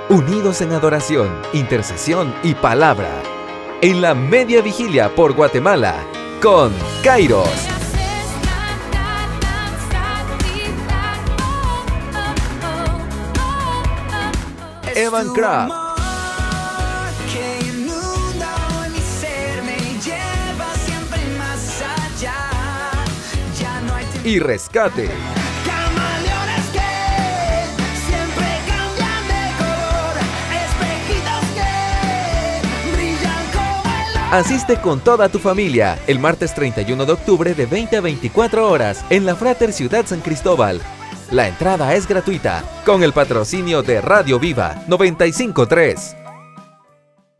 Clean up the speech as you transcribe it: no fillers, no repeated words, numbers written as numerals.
unidos en adoración, intercesión y palabra, en la media vigilia por Guatemala, con Kairos. Evan Craft y Rescate. Asiste con toda tu familia el martes 31 de octubre de 20 a 24 horas en la Frater Ciudad San Cristóbal. La entrada es gratuita con el patrocinio de Radio Viva 95.3.